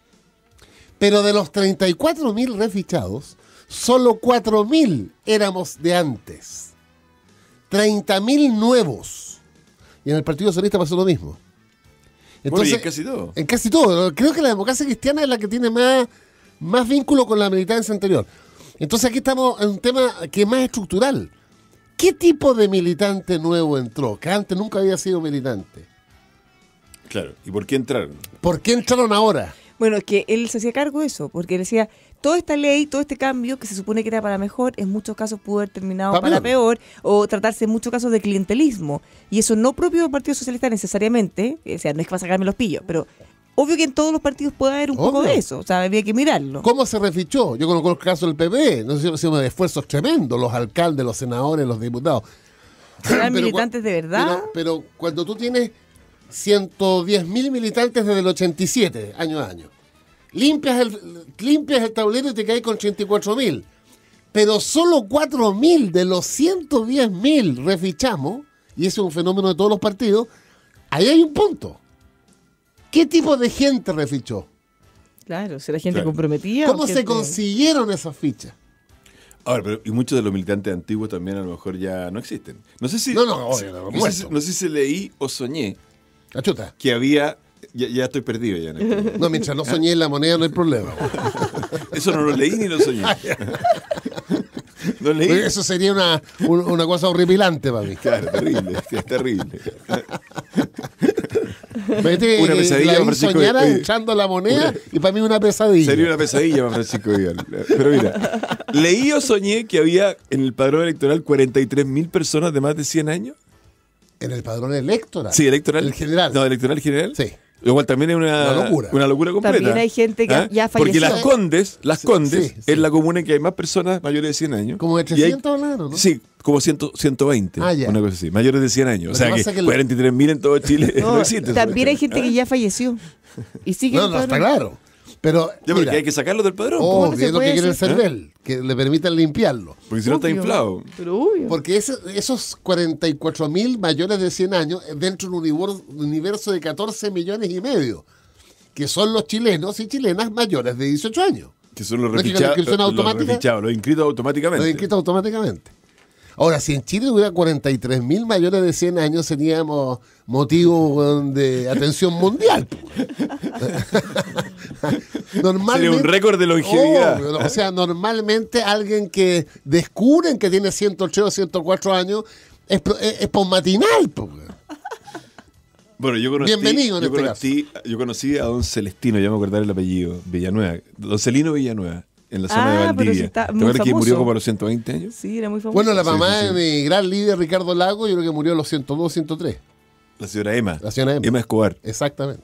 Pero de los treinta y cuatro mil refichados, solo cuatro mil éramos de antes. treinta mil nuevos. Y en el Partido Socialista pasó lo mismo. Bueno, y en casi todo. En casi todo. Creo que la democracia cristiana es la que tiene más, más vínculo con la militancia anterior. Entonces aquí estamos en un tema que es más estructural. ¿Qué tipo de militante nuevo entró? Que antes nunca había sido militante. Claro. ¿Y por qué entraron? ¿Por qué entraron ahora? Bueno, es que él se hacía cargo de eso, porque él decía, toda esta ley, todo este cambio que se supone que era para mejor, en muchos casos pudo haber terminado Pa' para peor. peor, o tratarse en muchos casos de clientelismo. Y eso no propio del Partido Socialista necesariamente, o sea, no es que va a sacarme los pillos, pero obvio que en todos los partidos puede haber un poco Obvio. de eso, o sea, había que mirarlo. ¿Cómo se refichó? Yo conozco el caso del P P, no sé si hicieron esfuerzos tremendos, los alcaldes, los senadores, los diputados. ¿Eran Pero militantes cua- de verdad? Pero, pero cuando tú tienes ciento diez mil militantes desde el ochenta y siete, año a año, limpias el, limpias el tablero y te caes con treinta y cuatro mil. Pero solo cuatro mil de los ciento diez mil refichamos, y eso es un fenómeno de todos los partidos, ahí hay un punto. ¿Qué tipo de gente refichó? Claro, será gente Claro. comprometida. ¿Cómo o se gente- consiguieron esas fichas? Ahora, pero y muchos de los militantes antiguos también a lo mejor ya no existen. No sé si. No, no, si- obvio, no, no, sé, muerto. si- no sé si leí o soñé Cachuta. que había Ya, ya estoy perdido ya. en esto. No, mientras no soñé en la moneda no hay problema. Eso no lo leí ni lo soñé. No leí. Eso sería una, un- una cosa horripilante para mí. Claro, terrible, es terrible. Vete, Una que pesadilla, la vi Francisco, soñara oye. echando la moneda y para mí una pesadilla. Sería una pesadilla para Francisco Vidal. Pero mira, leí o soñé que había en el padrón electoral cuarenta y tres mil personas de más de cien años. En el padrón electoral. Sí, electoral. El general. No, electoral general. Sí. Lo cual también es una, Una locura. una locura completa. También hay gente que ¿Ah? ya Porque falleció. las Condes, las Sí, Condes, sí, sí. es la comuna en que hay más personas mayores de cien años. Como de Y hay- trescientos hablaron, ¿no? Sí, como cien, ciento veinte. Ah, ya. Una cosa así. Mayores de cien años. Lo O que sea que, pasa es que el- cuarenta y tres mil en todo Chile no, No, existe. también hay gente ¿Ah? que ya falleció. Y sigue No, el no, está padrón. claro. Pero, Ya, porque mira, hay que sacarlo del padrón. oh, no se que es lo que puede quiere el decir? CERVEL, que le permitan limpiarlo. Porque si no está Obvio. inflado. Pero obvio. Porque ese- esos cuarenta y cuatro mil mayores de cien años, eh, dentro de un universo, universo de catorce millones y medio, que son los chilenos y chilenas mayores de dieciocho años. Que son los ¿No es que con refichados. inscripción Los, automática? refichados, los inscritos automáticamente. Los inscritos automáticamente. Ahora, si en Chile hubiera cuarenta y tres mil mayores de cien años, seríamos motivo weón, de atención mundial. Normalmente, Sería un récord de longevidad. Obvio, o sea, normalmente alguien que descubren que tiene ciento ocho o ciento cuatro años es, pro- es, es posmatinal. po, weón. Bueno, yo conocí, Bienvenido en yo este conocí, yo conocí a don Celestino, ya me acordar el apellido, Villanueva. Don Celino Villanueva, en la zona Ah, de pero Valdivia. sí está ¿Te muy acuerdas que famoso. murió como a los ciento veinte años? Sí, era muy famoso. Bueno, la Sí, mamá sí, sí. de mi gran líder Ricardo Lago, yo creo que murió a los ciento dos, ciento tres. La señora Emma. La señora Emma. Emma Escobar. Exactamente.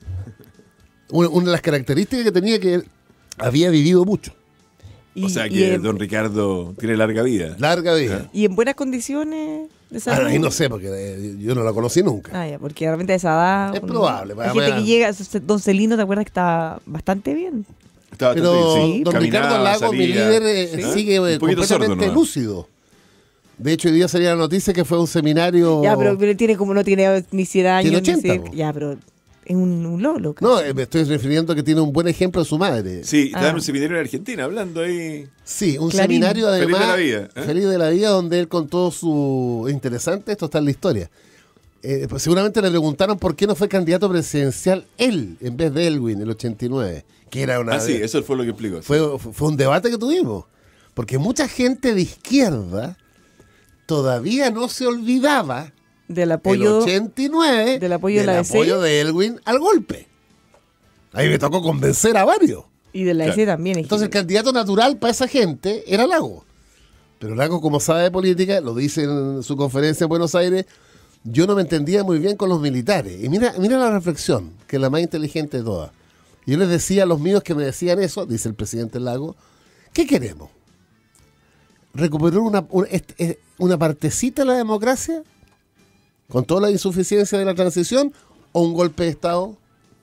Una, una de las características que tenía que él había vivido mucho. Y, O sea y que en, don Ricardo tiene larga vida. Larga vida. y en buenas condiciones de salud. Ahora, ahí no sé, porque eh, yo no la conocí nunca. Ah, ya, porque de repente a esa edad. Es uno- probable, Hay para- gente para- que llega, Don Celino, ¿te acuerdas que estaba bastante bien? Estaba Pero bastante- sí, don caminaba, Ricardo Lago, mi salía. líder, eh, ¿Sí? sigue Un eh, poquito sordo completamente nomás. lúcido. De hecho, hoy día salía la noticia que fue a un seminario... Ya, pero, pero tiene como no tiene ni cien años. Tiene ni ochenta, cien- po. Ya, pero es un, un lolo. No, eh, me estoy refiriendo a que tiene un buen ejemplo de su madre. Sí, estaba Ah. en un seminario en Argentina hablando ahí. Sí, un Clarín. seminario Feliz además... de la vida, ¿eh? Feliz de la vida, donde él contó su... Interesante, esto está en la historia. Eh, pues seguramente le preguntaron por qué no fue candidato presidencial él, en vez de Elwin, el ochenta y nueve. Que era una... Ah, sí, eso fue lo que explicó. Fue, fue un debate que tuvimos. Porque mucha gente de izquierda todavía no se olvidaba Del el apoyo. ochenta y nueve del apoyo de la D C. apoyo de Elwin al golpe. Ahí me tocó convencer a varios. Y de la Claro. E C también. Entonces el candidato natural para esa gente era Lago. Pero Lago, como sabe de política, lo dice en su conferencia en Buenos Aires, yo no me entendía muy bien con los militares. Y mira, mira la reflexión, que es la más inteligente de todas. Yo les decía a los míos que me decían eso, dice el presidente Lago, ¿qué queremos? ¿Recuperar una, una, est- eh, una partecita de la democracia con toda la insuficiencia de la transición o un golpe de Estado?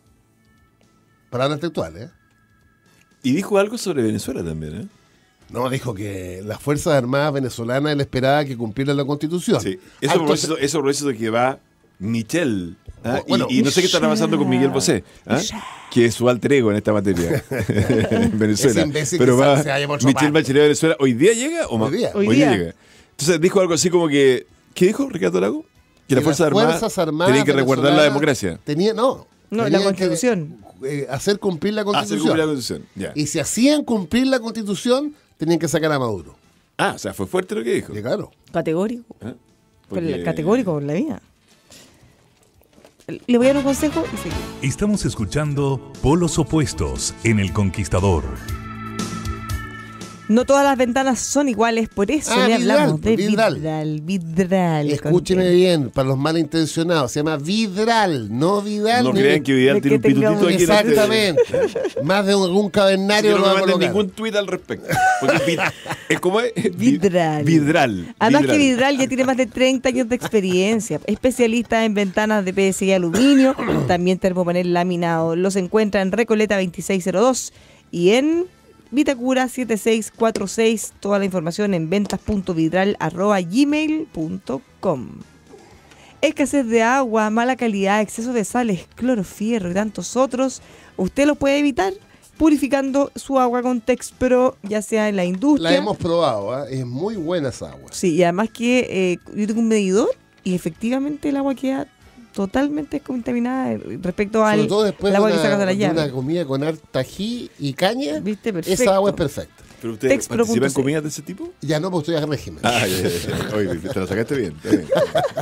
Palabras textuales, ¿eh? Y dijo algo sobre Venezuela también, ¿eh? No, dijo que las Fuerzas Armadas venezolanas él esperaba que cumplieran la Constitución. Sí. Eso Ah, a propósito, entonces- eso a propósito de que va Michel. ¿ah? Oh, bueno, y, y no sé qué estará pasando con Miguel Bosé, ¿ah? que es su alter ego en esta materia en Venezuela. Ese imbécil Pero que va se vaya por otro Michel lado. Bachelet a Venezuela. ¿Hoy día llega o más? Hoy día. Hoy día. llega. Entonces dijo algo así como que. ¿Qué dijo Ricardo Lago? Que las Fuerzas Armadas, tenían que resguardar la venezolanas democracia. Tenía, no. No, la tenían Constitución. que, eh, hacer cumplir la Hacer Constitución. cumplir la Constitución. Ya. Y si hacían cumplir la Constitución, tenían que sacar a Maduro. Ah, o sea, fue fuerte lo que dijo. Y claro. Categórico. ¿Ah? Con Porque- la- Categórico con la vida. Le voy a dar un consejo y seguimos. Estamos escuchando Polos Opuestos en El Conquistador. No todas las ventanas son iguales, por eso Ah, le vidral, hablamos de vidral. vidral. Vidral. Escúcheme con- bien, para los malintencionados. Se llama Vidral, no Vidal. No ni- crean que Vidal de tiene un que pitutito tengamos- aquí en este- Exactamente. Más de un- algún Así cavernario que no lo me va a manden colocar. ningún tuit al respecto. Porque vid- es como es. Vidral. Vidral. Además Vidral. que Vidral ya tiene más de treinta años de experiencia. Especialista en ventanas de P V C y aluminio, también termopanel laminado. Los encuentra en Recoleta veintiséis cero dos y en Vitacura setenta y seis cuarenta y seis. Toda la información en ventas punto vidral arroba gmail punto com. Escasez de agua, mala calidad, exceso de sales, clorofierro y tantos otros. Usted lo puede evitar purificando su agua con Texpro, ya sea en la industria. La hemos probado, ¿ah? Es muy buena esa agua. Sí, y además que eh, yo tengo un medidor y efectivamente el agua queda totalmente descontaminada respecto Sobre al todo después al de agua que una, sacas de la de llave. una comida con harta ají y caña, ¿Viste? Perfecto. esa agua es perfecta. ¿Pero ustedes Texpro participan en punto c. comidas de ese tipo? Ya no, porque estoy a régimen. Ah, ya, ya, ya. Oye, te lo sacaste bien. Está bien.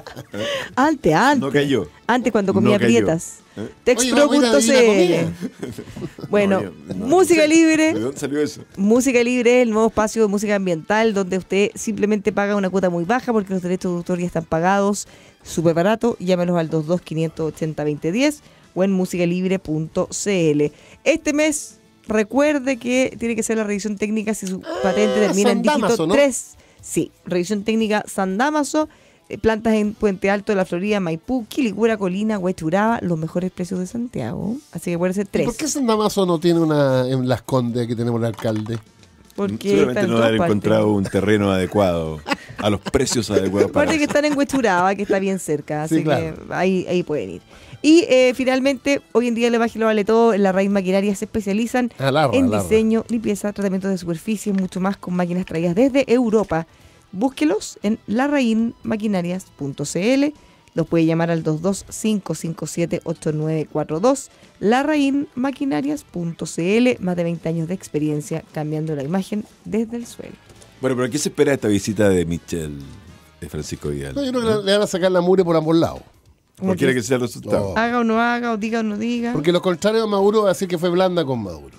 Antes, antes. No cayó. Antes cuando comía No cayó. prietas. ¿Eh? Texpro punto Oye, vamos a ir a c l. Divina Bueno, No, no, música ¿de libre. dónde salió eso? Música Libre es el nuevo espacio de música ambiental donde usted simplemente paga una cuota muy baja porque los derechos de autor ya están pagados, súper barato. Llámenos al dos dos, quinientos ochenta, veinte diez o en música libre punto c l. Este mes, recuerde que tiene que ser la revisión técnica si su patente termina en San dígito Damaso, ¿no? tres. Sí, revisión técnica San Damaso, eh, plantas en Puente Alto de la Florida, Maipú, Quilicura, Colina, Huechuraba, los mejores precios de Santiago. Así que puede ser ¿Y tres. ¿Por qué San Damaso no tiene una en Las Condes que tenemos el alcalde? Porque Seguramente está en no todas haber partes. encontrado un terreno adecuado a los precios adecuados para Aparte que eso. están en Huechuraba, que está bien cerca, así Sí, claro. que ahí, ahí pueden ir. Y eh, finalmente, hoy en día le baje lo vale todo, en La Raíz Maquinaria se especializan Alarra, en alarra. diseño, limpieza, tratamiento de superficie, mucho más con máquinas traídas desde Europa. Búsquelos en la raín maquinarias punto c l. Los puede llamar al dos dos, cinco cinco siete, ocho nueve cuatro dos. la raín maquinarias punto c l. Más de veinte años de experiencia cambiando la imagen desde el suelo. Bueno, pero ¿qué se espera de esta visita de Michelle, de Francisco Vidal? No, yo creo que le van a sacar la mure por ambos lados. Cualquiera que sea el resultado. Oh. Haga o no haga, o diga o no diga. Porque lo contrario a Maduro va a decir que fue blanda con Maduro.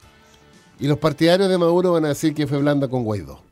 Y los partidarios de Maduro van a decir que fue blanda con Guaidó.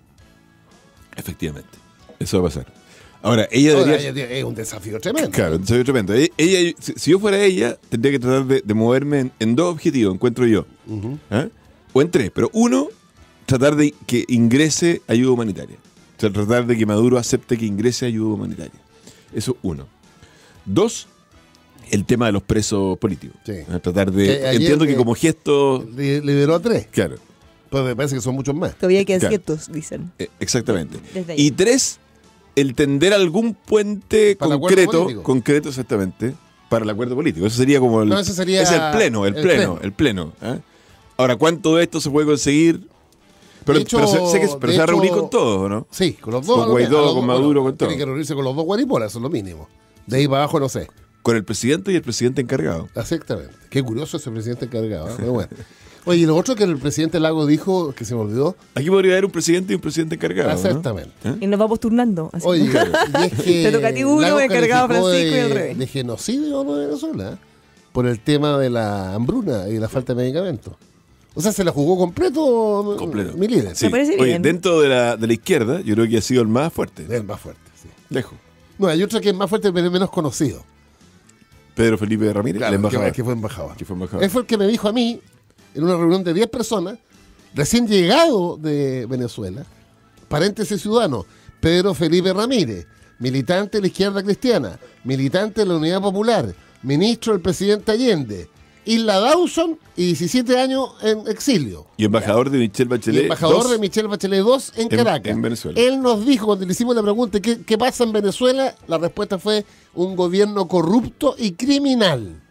Efectivamente. Eso va a pasar. Ahora, ella Ahora, debería... ella- es un desafío tremendo. Claro, un desafío tremendo. E- Ella, si, si yo fuera ella, tendría que tratar de, de moverme en, en dos objetivos, encuentro yo. Ujú. ¿Ah? O en tres. Pero uno, tratar de que ingrese ayuda humanitaria. O sea, tratar de que Maduro acepte que ingrese ayuda humanitaria. Eso uno. Dos, el tema de los presos políticos. Sí. ¿Ah? Tratar de... Que ayer entiendo que que- como gesto... Li- Liberó a tres. Claro. Pues me parece que son muchos más. Todavía quedan Claro. ciertos, dicen. Eh, Exactamente. Desde ahí. Y tres, el tender algún puente Para el acuerdo concreto, político. concreto exactamente, para el acuerdo político. Eso sería como el, No, ese sería es el pleno, el, el pleno, pleno. el pleno. ¿eh? Ahora, ¿cuánto de esto se puede conseguir? Pero, De hecho- pero se, sé que- pero de se va a reunir hecho- con todos, ¿o no? Sí, con los dos. Con a lo que- Guaidó, a los con dos, Maduro, con Tiene todo. que reunirse con los dos guaripolas, eso es lo mínimo. De ahí para abajo no sé. Con el presidente y el presidente encargado. Exactamente. Qué curioso ese presidente encargado. ¿eh? Pero bueno. Oye, y lo otro que el presidente Lago dijo, que se me olvidó. Aquí podría haber un presidente y un presidente encargado. ¿no? Exactamente. ¿Eh? Y nos vamos turnando. así. Oye, y es que Te toca a ti uno, Lagos encargado calificó Francisco y de, al revés. de genocidio ¿no? de Venezuela, ¿eh? Por el tema de la hambruna y la falta de medicamentos. O sea, se la jugó completo, Completo. mi líder. Sí. Me parece Oye, bien. dentro de la, de la izquierda, yo creo que ha sido el más fuerte. Es el más fuerte, sí. Lejos. No, hay otro que es más fuerte pero es menos conocido. Pedro Felipe Ramírez, Claro, el embajador. que, que fue embajador. Que fue embajador. Él fue el que me dijo a mí, en una reunión de diez personas, recién llegado de Venezuela, paréntesis ciudadano, Pedro Felipe Ramírez, militante de la izquierda cristiana, militante de la Unidad Popular, ministro del presidente Allende, Isla Dawson y diecisiete años en exilio. Y embajador de Michelle Y Bachelet. embajador dos, de Michelle Bachelet dos en en- Caracas. en Venezuela. Él nos dijo, cuando le hicimos la pregunta, ¿qué, qué pasa en Venezuela? La respuesta fue un gobierno corrupto y criminal.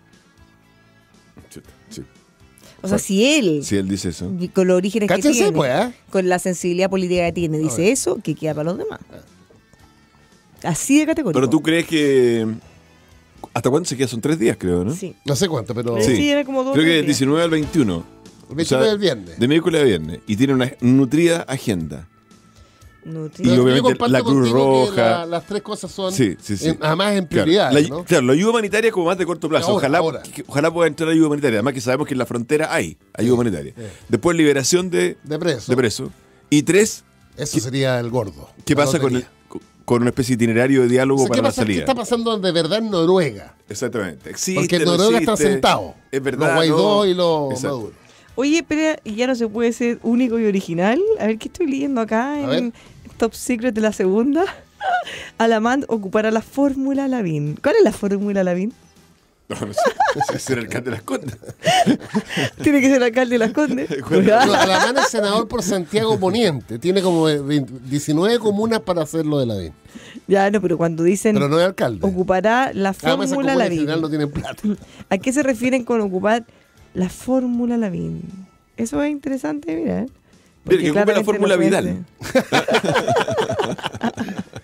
Sí, O sea, si él, sí, él dice eso. y con los orígenes que Cáchense, tiene, pues, ¿eh? con la sensibilidad política que tiene, dice ver. eso, que queda para los demás. Así de categórico. Pero tú crees que... ¿Hasta cuándo se queda? Son tres días, creo, ¿no? Sí. No sé cuánto, pero... Pero sí, era como dos Creo que tres del días. diecinueve al veintiuno. El veintinueve del viernes. De miércoles a viernes. Y tiene una nutrida agenda. Nutri- Y Yo obviamente comparto la Cruz contigo que Roja. la- las tres cosas son, Sí, sí, sí. en- además, en Claro, prioridad. la, ¿no? claro, la ayuda humanitaria es como más de corto plazo. Ahora, ojalá, ahora. que- ojalá pueda entrar ayuda humanitaria. Además que sabemos que en la frontera hay ayuda humanitaria. sí. Después liberación de, De preso. de preso. Y tres, Eso sería el gordo. ¿qué la pasa con, el, lotería. con una especie de itinerario de diálogo O sea, para ¿qué, la pasa, ¿Qué salida? está pasando de verdad en Noruega? Exactamente. Existe, Porque en no Noruega están existe, sentados. Es verdad. Los Guaidó no. y los Exacto. Maduro. Oye, pero ya no se puede ser único y original. A ver qué estoy leyendo acá A en ver. Top Secret de la segunda. Alamán ocupará la fórmula Lavín. ¿Cuál es la fórmula Lavín? No, no sé. Ese es el alcalde de las Condes. Tiene que ser alcalde de Las Condes. No, Alamán es senador por Santiago Poniente. Tiene como veinte diecinueve comunas para hacerlo de la D I N. Ya, no, pero cuando dicen Pero no es alcalde. ocupará la Además, esas fórmula comunas en Lavín. general no tienen plata. ¿A qué se refieren con ocupar la fórmula Lavín? Eso es interesante, mira. ¿eh? Mira, que ocupe la claramente fórmula no puede Vidal. ser.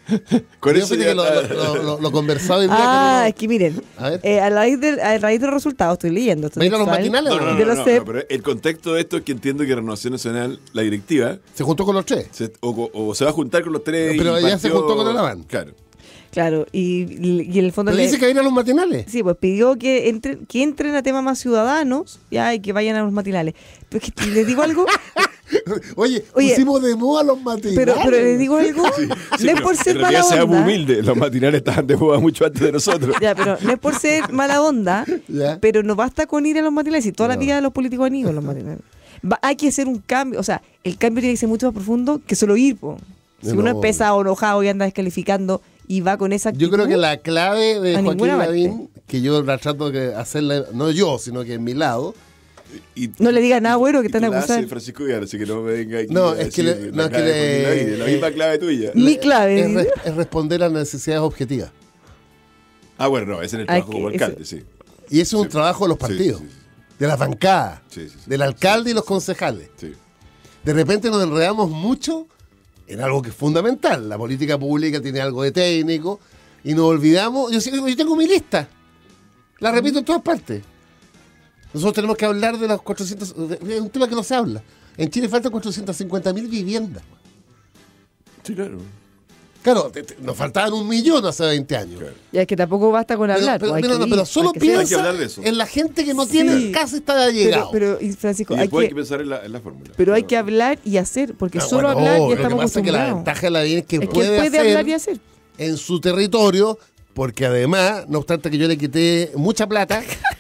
Con Yo eso fíjate ya que lo, está- lo, lo, lo, lo conversaba hoy día Ah, con es que miren, A ver. eh, a, raíz del, a raíz de los resultados, estoy leyendo. esto ¿Va a ir a los textual. matinales No, o no, no? no, de no, los no, C E P. no, pero el contexto de esto es que entiendo que Renovación Nacional, la directiva, Se juntó con los tres. se- o, o se va a juntar con los tres. Pero y ya se partió- juntó con Alamán. Claro. Claro, y, y en el fondo Pero le, dice que va a ir a los matinales. sí, pues pidió que entren, que entren a temas más ciudadanos ya y que vayan a los matinales. Pero es que les digo algo, Oye, Oye, pusimos de moda los matinales. pero, pero les digo algo, Sí, no es pero por ser en mala realidad seamos onda. humildes. Los matinales estaban de moda mucho antes de nosotros. Ya, pero no es por ser mala onda, Ya. pero no basta con ir a los matinales. Y toda la No. vida los políticos han ido a los matinales. Va- hay que hacer un cambio. O sea, el cambio tiene que ser mucho más profundo que solo ir. Po. Si No. uno es pesado, enojado y anda descalificando y va con esa actitud. Yo creo que la clave de A Joaquín ninguna parte. Lavín, que yo la trato de hacerla, no yo, sino que en mi lado, Y, No le diga nada bueno que y te van a la hace acusar. Francisco Vidal, así que no me venga aquí No, a es que decir le- la no, es que clave de le- Joaquín Lavín, la eh, misma clave tuya. Mi le- clave. es, re- es responder a las necesidades objetivas. Ah, bueno, no, ese es el Hay trabajo que- como eso- alcalde, sí. Y eso es un Sí. trabajo de los Sí, partidos, sí, sí. de las bancadas, Sí, sí, sí. del alcalde y los concejales. Sí. De repente nos enredamos mucho en algo que es fundamental. La política pública tiene algo de técnico y nos olvidamos. Yo, sé- yo tengo mi lista, la repito en todas partes. Nosotros tenemos que hablar de las cuatrocientas. Es un tema que no se habla. En Chile faltan cuatrocientas cincuenta mil viviendas. Sí, claro. Claro, te- te- nos faltaban un millón hace veinte años. Claro. Ya es que tampoco basta con Pero, hablar. pero, pues, hay mira, que no, ir, pero solo hay que hacer. Hay que piensa hablar de eso. en la gente que no Sí. tiene casa está Pero, llegado. pero, y Francisco, Y hay después hay que, que pensar en la, en la fórmula. pero hay que hablar y hacer, porque Ah, solo bueno, hablar lo ya que estamos pasa es que la acostumbrados. ventaja de la vida es que Es que puede, él puede hacer hablar y hacer. en su territorio, porque además, no obstante que yo le quité mucha plata,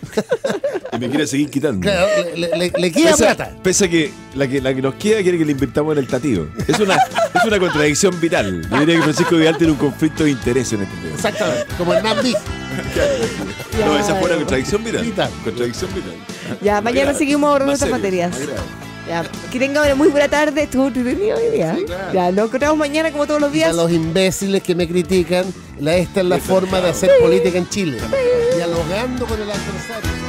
Y me quiere seguir quitando. claro, le, le- le- le queda Pese, plata. pese a que la, que la que nos queda quiere que le invirtamos en el tatío. Es una, es una contradicción vital. Yo diría que Francisco Vidal tiene un conflicto de interés en este tema. Exactamente, como Hernán Big. No, esa fue una contradicción vital. Vital. Contradicción vital. Ya, mañana Más seguimos ahorrando más estas serio, materias. más grave. Ya, que tengan una muy buena tarde. Estuvo entretenido hoy día. Sí, claro. Ya, nos encontramos mañana como todos los A días. los imbéciles que me critican, la, esta es la forma de hacer política en Chile. Dialogando con el adversario.